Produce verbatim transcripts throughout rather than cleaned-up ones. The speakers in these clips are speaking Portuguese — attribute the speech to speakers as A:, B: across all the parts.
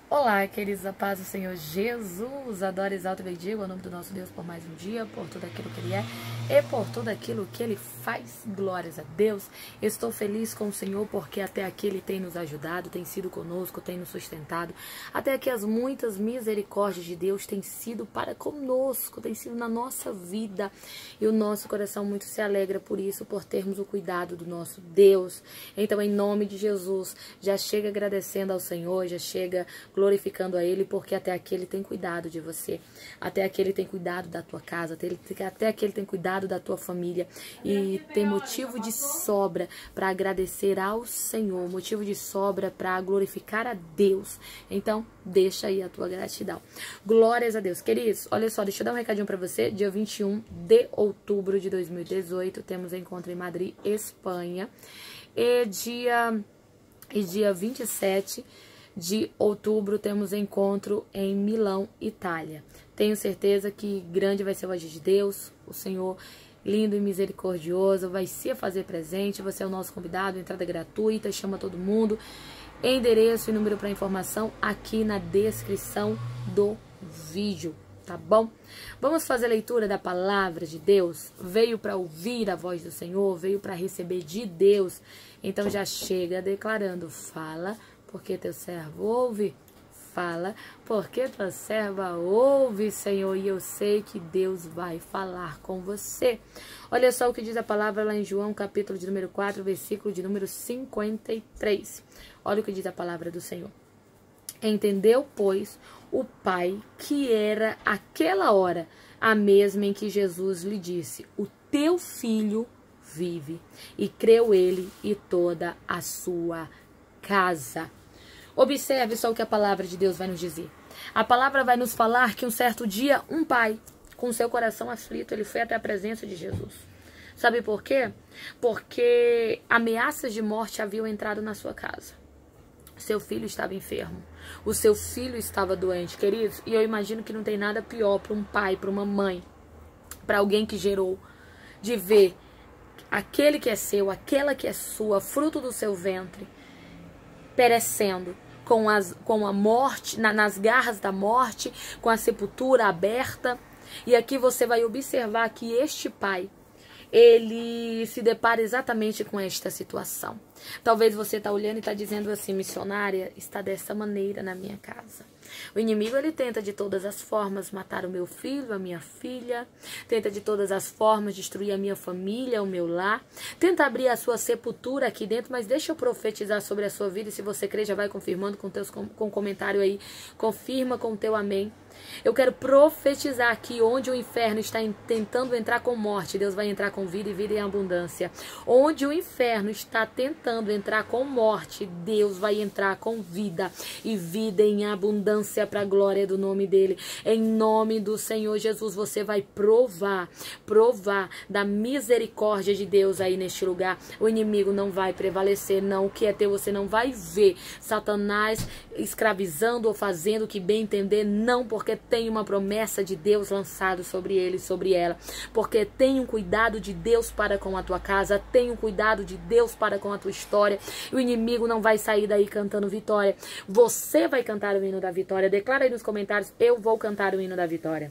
A: Olá, queridos, a paz do Senhor Jesus, adoro, exalto e bendigo o nome do nosso Deus por mais um dia, por tudo aquilo que Ele é e por tudo aquilo que Ele faz. Glórias a Deus. Estou feliz com o Senhor porque até aqui Ele tem nos ajudado, tem sido conosco, tem nos sustentado. Até aqui as muitas misericórdias de Deus têm sido para conosco, têm sido na nossa vida. E o nosso coração muito se alegra por isso, por termos o cuidado do nosso Deus. Então, em nome de Jesus, já chega agradecendo ao Senhor, já chega glorificando a Ele, porque até aqui Ele tem cuidado de você, até aqui Ele tem cuidado da tua casa, até aqui Ele tem cuidado da tua família, e tem motivo de sobra para agradecer ao Senhor, motivo de sobra para glorificar a Deus. Então, deixa aí a tua gratidão. Glórias a Deus. Queridos, olha só, deixa eu dar um recadinho para você. Dia vinte e um de outubro de dois mil e dezoito, temos encontro em Madrid, Espanha, e dia, e dia vinte e sete de outubro temos encontro em Milão, Itália. Tenho certeza que grande vai ser o agir de Deus, o Senhor lindo e misericordioso vai se fazer presente. Você é o nosso convidado, entrada gratuita, chama todo mundo. Endereço e número para informação aqui na descrição do vídeo, tá bom? Vamos fazer a leitura da palavra de Deus. Veio para ouvir a voz do Senhor, veio para receber de Deus. Então já chega declarando: fala, porque teu servo ouve. Fala, porque tua serva ouve, Senhor. E eu sei que Deus vai falar com você. Olha só o que diz a palavra lá em João, capítulo de número quatro, versículo de número cinquenta e três. Olha o que diz a palavra do Senhor. Entendeu, pois, o pai que era aquela hora a mesma em que Jesus lhe disse: o teu filho vive. E creu ele e toda a sua casa. Observe só o que a palavra de Deus vai nos dizer. A palavra vai nos falar que um certo dia um pai, com seu coração aflito, ele foi até a presença de Jesus. Sabe por quê? Porque ameaças de morte haviam entrado na sua casa. Seu filho estava enfermo. O seu filho estava doente, queridos. E eu imagino que não tem nada pior para um pai, para uma mãe, para alguém que gerou, de ver aquele que é seu, aquela que é sua, fruto do seu ventre, perecendo, com, as, com a morte, na, nas garras da morte, com a sepultura aberta. E aqui você vai observar que este pai, ele se depara exatamente com esta situação. Talvez você está olhando e está dizendo assim: missionária, está dessa maneira na minha casa. O inimigo, ele tenta de todas as formas matar o meu filho, a minha filha, tenta de todas as formas destruir a minha família, o meu lar, tenta abrir a sua sepultura aqui dentro. Mas deixa eu profetizar sobre a sua vida, e se você crê, já vai confirmando com teus com, com comentário aí, confirma com o teu amém. Eu quero profetizar que onde o inferno está tentando entrar com morte, Deus vai entrar com vida e vida em abundância. Onde o inferno está tentando entrar com morte, Deus vai entrar com vida e vida em abundância para a glória do nome dele. Em nome do Senhor Jesus, você vai provar, provar da misericórdia de Deus aí neste lugar. O inimigo não vai prevalecer, não. O que é teu você não vai ver Satanás escravizando ou fazendo o que bem entender, não, porque tem uma promessa de Deus lançado sobre ele, sobre ela, porque tem um cuidado de Deus para com a tua casa, tem um cuidado de Deus para com a tua história. O inimigo não vai sair daí cantando vitória, você vai cantar o hino da vitória. Declara aí nos comentários: eu vou cantar o hino da vitória.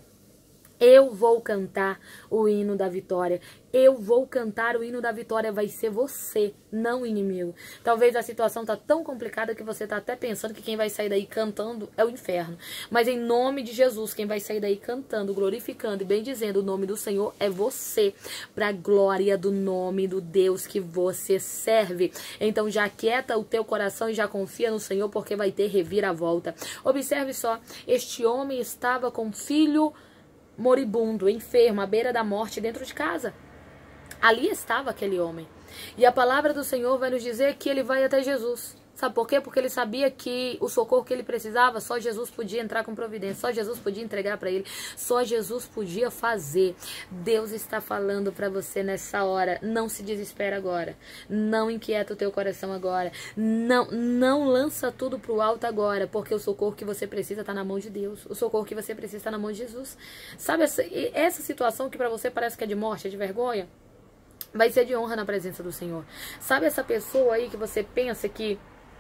A: Eu vou cantar o hino da vitória. Eu vou cantar o hino da vitória. Vai ser você, não o inimigo. Talvez a situação tá tão complicada que você tá até pensando que quem vai sair daí cantando é o inferno. Mas em nome de Jesus, quem vai sair daí cantando, glorificando e bendizendo o nome do Senhor é você, para a glória do nome do Deus que você serve. Então já aquieta o teu coração e já confia no Senhor, porque vai ter reviravolta. Observe só, este homem estava com filho moribundo, enfermo, à beira da morte, dentro de casa. Ali estava aquele homem. E a palavra do Senhor vai nos dizer que ele vai até Jesus. Sabe por quê? Porque ele sabia que o socorro que ele precisava, só Jesus podia entrar com providência, só Jesus podia entregar para ele, só Jesus podia fazer. Deus está falando para você nessa hora: não se desespera agora, não inquieta o teu coração agora, não, não lança tudo pro alto agora, porque o socorro que você precisa está na mão de Deus, o socorro que você precisa está na mão de Jesus. Sabe essa, essa situação que para você parece que é de morte, é de vergonha? Vai ser de honra na presença do Senhor. Sabe essa pessoa aí que você pensa que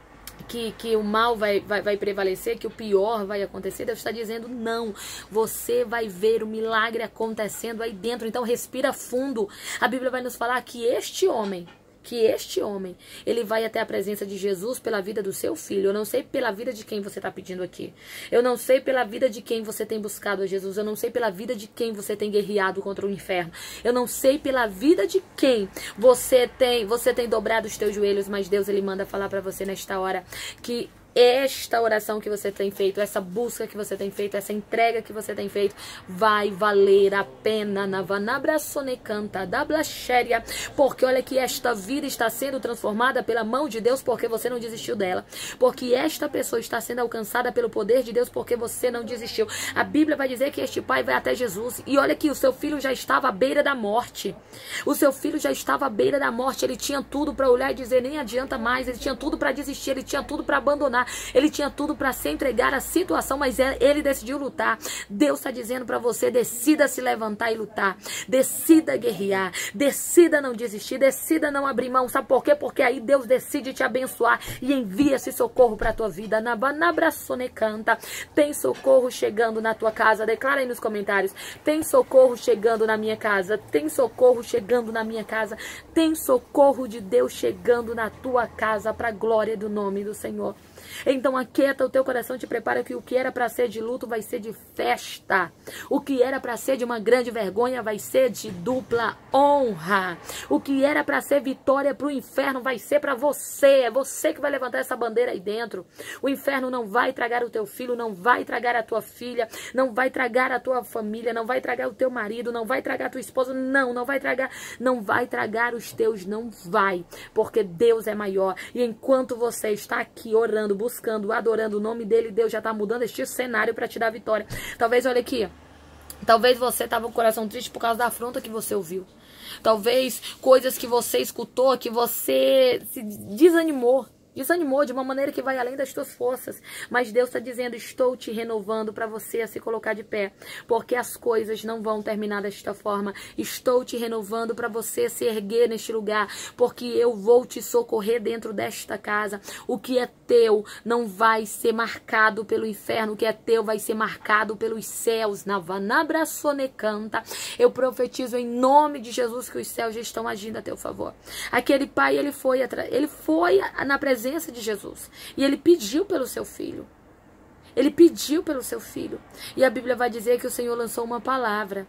A: Que, que o mal vai, vai, vai prevalecer, que o pior vai acontecer. Deus está dizendo não, você vai ver o milagre acontecendo aí dentro. Então respira fundo. A Bíblia vai nos falar que este homem que este homem, ele vai até a presença de Jesus pela vida do seu filho. Eu não sei pela vida de quem você está pedindo aqui. Eu não sei pela vida de quem você tem buscado a Jesus. Eu não sei pela vida de quem você tem guerreado contra o inferno. Eu não sei pela vida de quem você tem, você tem dobrado os teus joelhos, mas Deus, ele manda falar para você nesta hora que esta oração que você tem feito, essa busca que você tem feito, essa entrega que você tem feito, vai valer a pena. Navanabrasonecanta, da blaxéria, porque olha que esta vida está sendo transformada pela mão de Deus, porque você não desistiu dela. Porque esta pessoa está sendo alcançada pelo poder de Deus, porque você não desistiu. A Bíblia vai dizer que este pai vai até Jesus. E olha que o seu filho já estava à beira da morte. O seu filho já estava à beira da morte. Ele tinha tudo para olhar e dizer, nem adianta mais. Ele tinha tudo para desistir, ele tinha tudo para abandonar. Ele tinha tudo para se entregar à situação, mas ele decidiu lutar. Deus está dizendo para você, decida se levantar e lutar. Decida guerrear. Decida não desistir. Decida não abrir mão. Sabe por quê? Porque aí Deus decide te abençoar e envia esse socorro para a tua vida. Nabraçonecanta. Tem socorro chegando na tua casa. Declara aí nos comentários. Tem socorro chegando na minha casa. Tem socorro chegando na minha casa. Tem socorro de Deus chegando na tua casa para a glória do nome do Senhor. Então aquieta o teu coração, te prepara que o que era para ser de luto vai ser de festa. O que era para ser de uma grande vergonha vai ser de dupla honra. O que era para ser vitória para o inferno vai ser para você. É você que vai levantar essa bandeira aí dentro. O inferno não vai tragar o teu filho, não vai tragar a tua filha, não vai tragar a tua família, não vai tragar o teu marido, não vai tragar a tua esposa, não, não vai tragar, não vai tragar os teus, não vai. Porque Deus é maior. E enquanto você está aqui orando, buscando, adorando o nome dele, Deus já está mudando este cenário para te dar vitória. Talvez, olha aqui, talvez você estava com o coração triste por causa da afronta que você ouviu. Talvez coisas que você escutou, que você se desanimou. Desanimou de uma maneira que vai além das tuas forças. Mas Deus está dizendo, estou te renovando para você a se colocar de pé. Porque as coisas não vão terminar desta forma. Estou te renovando para você se erguer neste lugar. Porque eu vou te socorrer dentro desta casa. O que é teu não vai ser marcado pelo inferno. O que é teu vai ser marcado pelos céus. Navanabrasonecanta. Eu profetizo em nome de Jesus que os céus já estão agindo a teu favor. Aquele pai, ele foi, ele foi na presença de Jesus. E ele pediu pelo seu filho. Ele pediu pelo seu filho. E a Bíblia vai dizer que o Senhor lançou uma palavra.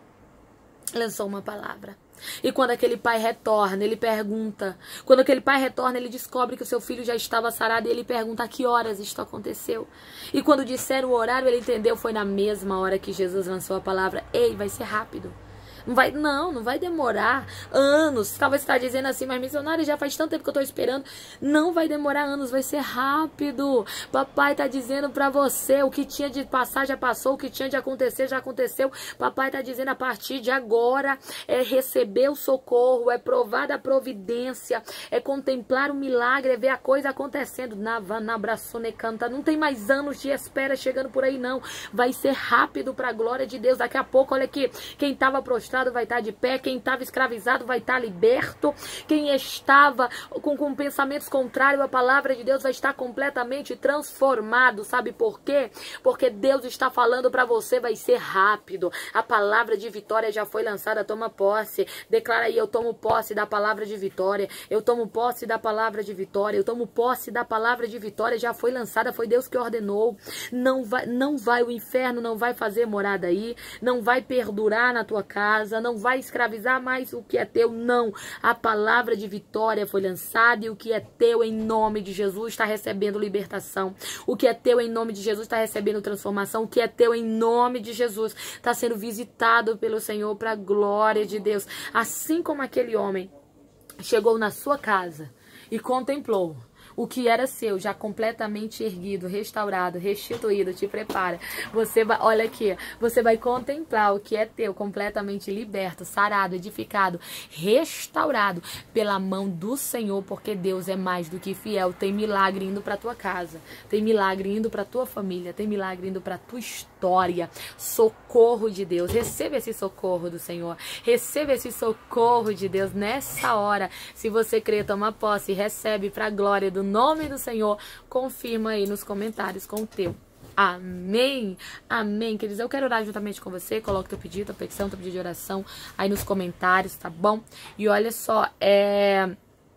A: Lançou uma palavra. E quando aquele pai retorna, ele pergunta. Quando aquele pai retorna, ele descobre que o seu filho já estava sarado. E ele pergunta a que horas isto aconteceu. E quando disseram o horário, ele entendeu. Foi na mesma hora que Jesus lançou a palavra. Ei, vai ser rápido. Não vai, não, não vai demorar anos. Talvez você está dizendo assim, mas missionário, já faz tanto tempo que eu estou esperando. Não vai demorar anos, vai ser rápido. Papai está dizendo para você, o que tinha de passar já passou, o que tinha de acontecer já aconteceu. Papai está dizendo a partir de agora é receber o socorro, é provar da providência, é contemplar o milagre, é ver a coisa acontecendo. Navanabrasonecanta. Não tem mais anos de espera chegando por aí, não. Vai ser rápido para a glória de Deus. Daqui a pouco, olha aqui, quem estava prostrado vai estar de pé, quem estava escravizado vai estar liberto, quem estava com, com pensamentos contrários à palavra de Deus vai estar completamente transformado. Sabe por quê? Porque Deus está falando para você, vai ser rápido. A palavra de vitória já foi lançada, toma posse. Declara aí, eu tomo posse da palavra de vitória, eu tomo posse da palavra de vitória, eu tomo posse da palavra de vitória, já foi lançada, foi Deus que ordenou. Não vai, não vai, o inferno não vai fazer morada aí, não vai perdurar na tua casa, não vai escravizar mais o que é teu, não. A palavra de vitória foi lançada e o que é teu em nome de Jesus está recebendo libertação. O que é teu em nome de Jesus está recebendo transformação. O que é teu em nome de Jesus está sendo visitado pelo Senhor para a glória de Deus. Assim como aquele homem chegou na sua casa e contemplou o que era seu, já completamente erguido, restaurado, restituído, te prepara. Você vai, olha aqui, você vai contemplar o que é teu, completamente liberto, sarado, edificado, restaurado pela mão do Senhor, porque Deus é mais do que fiel. Tem milagre indo para tua casa, tem milagre indo para tua família, tem milagre indo para tua história. Socorro de Deus, receba esse socorro do Senhor, receba esse socorro de Deus nessa hora. Se você crê, toma posse, recebe para a glória do do nome do Senhor. Confirma aí nos comentários com o teu. Amém, amém, queridos. Eu quero orar juntamente com você. Coloca teu pedido, tua petição, teu pedido de oração aí nos comentários, tá bom? E olha só, é...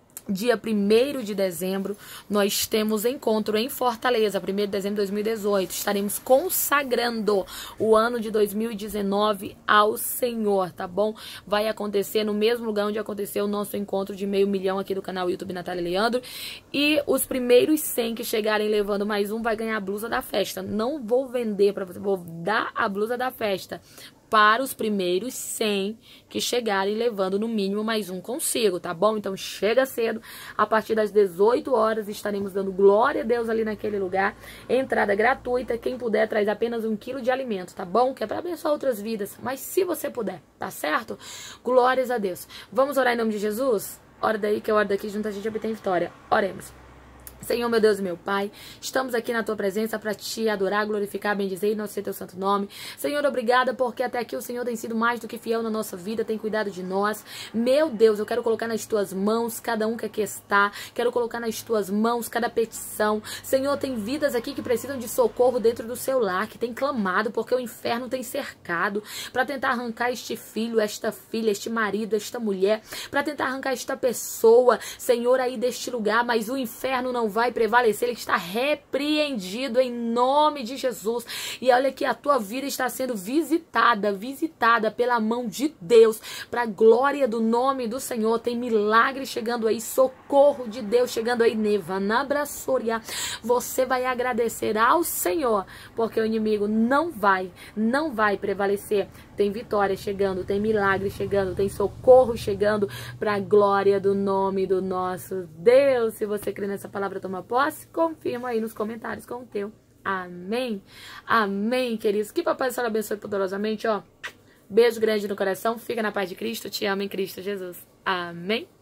A: dia primeiro de dezembro, nós temos encontro em Fortaleza, primeiro de dezembro de dois mil e dezoito. Estaremos consagrando o ano de dois mil e dezenove ao Senhor, tá bom? Vai acontecer no mesmo lugar onde aconteceu o nosso encontro de meio milhão aqui do canal YouTube Natália Leandro. E os primeiros cem que chegarem levando mais um vai ganhar a blusa da festa. Não vou vender pra você, vou dar a blusa da festa para os primeiros cem que chegarem levando no mínimo mais um consigo, tá bom? Então chega cedo, a partir das dezoito horas estaremos dando glória a Deus ali naquele lugar, entrada gratuita, quem puder traz apenas um quilo de alimento, tá bom? Que é para abençoar outras vidas, mas se você puder, tá certo? Glórias a Deus. Vamos orar em nome de Jesus? Ora daí que eu oro daqui, junto a gente obtém vitória. Oremos. Senhor, meu Deus e meu Pai, estamos aqui na Tua presença para Te adorar, glorificar, bendizer e não ser Teu santo nome. Senhor, obrigada porque até aqui o Senhor tem sido mais do que fiel na nossa vida, tem cuidado de nós. Meu Deus, eu quero colocar nas Tuas mãos cada um que aqui está, quero colocar nas Tuas mãos cada petição. Senhor, tem vidas aqui que precisam de socorro dentro do seu lar, que tem clamado porque o inferno tem cercado para tentar arrancar este filho, esta filha, este marido, esta mulher, para tentar arrancar esta pessoa, Senhor, aí deste lugar, mas o inferno não vai prevalecer, ele está repreendido em nome de Jesus. E olha que a tua vida está sendo visitada, visitada pela mão de Deus, para a glória do nome do Senhor. Tem milagre chegando aí, socorro de Deus chegando aí, Nevanabrassoria. Você vai agradecer ao Senhor, porque o inimigo não vai, não vai prevalecer. Tem vitória chegando, tem milagre chegando, tem socorro chegando para a glória do nome do nosso Deus. Se você crê nessa palavra, toma posse, confirma aí nos comentários com o teu. Amém. Amém, queridos. Que papai do céu abençoe poderosamente, ó. Beijo grande no coração. Fica na paz de Cristo. Te amo em Cristo Jesus. Amém.